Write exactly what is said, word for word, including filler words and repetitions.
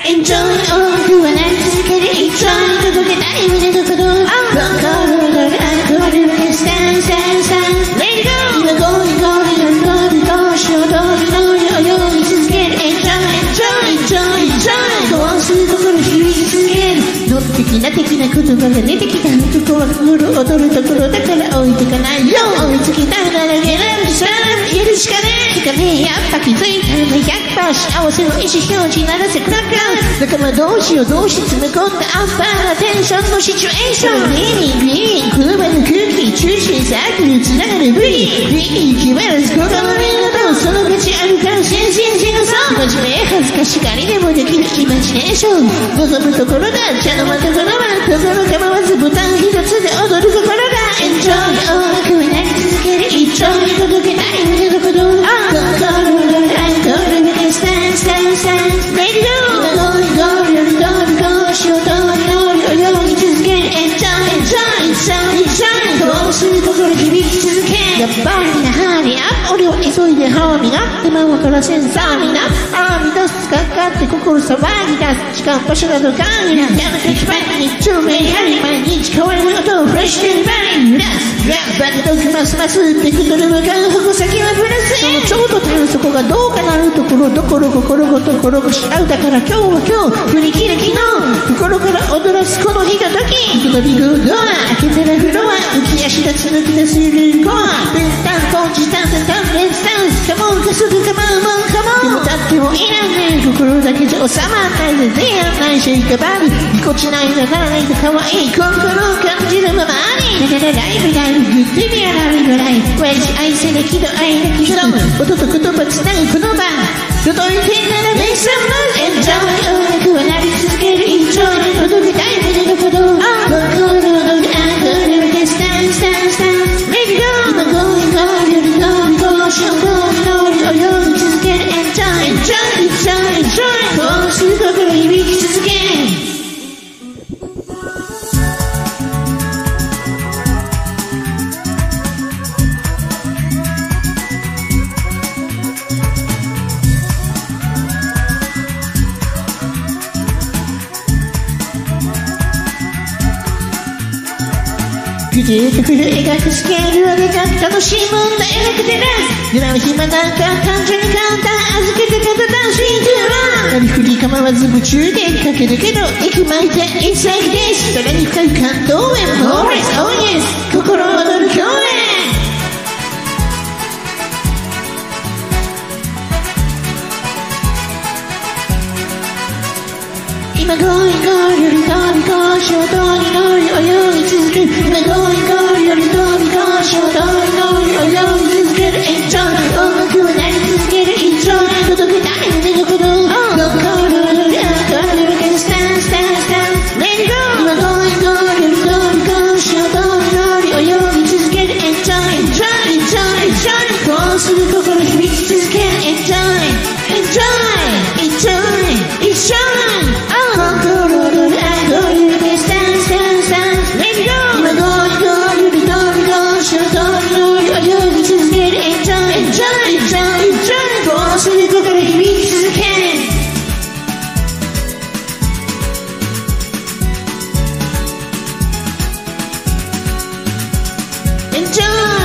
Enjoy 音楽は鳴り続ける Enjoy 届けたい胸の鼓動心躍るアコールでスタンスタンスタンス Let it go 今ゴリゴリのロリゴリ衝動のように続ける Enjoy Enjoy Enjoy こうする心響き続けるのっ的な的な言葉が出てきた男は心踊るところだから置いてかないよ追いつきたならゲラムさ言えるしかねえつかねえやっぱ気づいたら ひゃくパーセント 幸せの意思表示ならせクラッカー仲間同士を同士詰め込んだアッパーなテンションのシチュエーションリーリー車の空気中心サークルつながる V リー決まらず心のみんなとその価値あるから先生しなさい真面目恥ずかしがりでもできるイマジネーション望むところだ茶の間ところはところ構わずボタン一つで踊る心が Enjoy 音楽は鳴り続ける Enjoy 届けたい胸の鼓動心がアイドルでスタンスタンスタンス Let it go 今ゴリゴリよりゴリゴリ衝動のように続ける Enjoy Enjoy Enjoy Enjoy こうする心響き続けやっぱりなハリア俺は急いで歯を磨って真輪からセンサーになあー乱すかかって心騒ぎ出す時間場所など関係なくやめてきばり日中メリハリ毎日変わる音をフレッシュにバリ揺らすバカドクますますってくとる向かう矛先はブラスそのちょうど手の底がどうかなるところどころ心ごと転がし合うだから今日は今日振り切る昨日心から踊らすこのひとときいきなりグードア開けてるフロア浮き足立つ抜き出するコアペンタンコンチタンセンタンレンスタンスカモンかすぐかまうもんかもんでもだってもいらんねん心だけじゃ収まんないぜ全やんないシェイカバリぎこちないながらないと可愛い心を感じるままにだからライブライブグッディビアライブライブ親父愛せなきど愛なき人音と言葉つなぐこの場届いてんなら Make some noise Enjoy 音楽は鳴り続ける Enjoy 届けたい胸の鼓動心踊るアコールでスタンスタンスタンス Let it go 今ゴリゴリよりゴリゴリ衝動のように続ける Enjoy Enjoy Enjoy Enjoy こうする心響き続けくじってくる描くスケールをでかく楽しい問題描くてな狙う暇なんか単純に簡単預けて片単身トゥーランなりふり構わず夢中でかけるけど息巻いて It's like this さらに深い感動へモーレス Oh yes 心躍る共演今ゴリゴリよりゴリゴリ衝動に乗り泳ぎ続ける今ゴリゴリよりゴリゴリ衝動に乗り泳ぎ続ける Enjoy 音楽は鳴り続ける Enjoy 届けたい胸の鼓動心踊るアコールでスタンスタンスタンス Let it go 今ゴリゴリよりゴリゴリ衝動に乗り泳ぎ続ける Enjoy Enjoy Enjoy Enjoy こうする心響き続ける Enjoy Enjoy Enjoy Enjoy Enjoy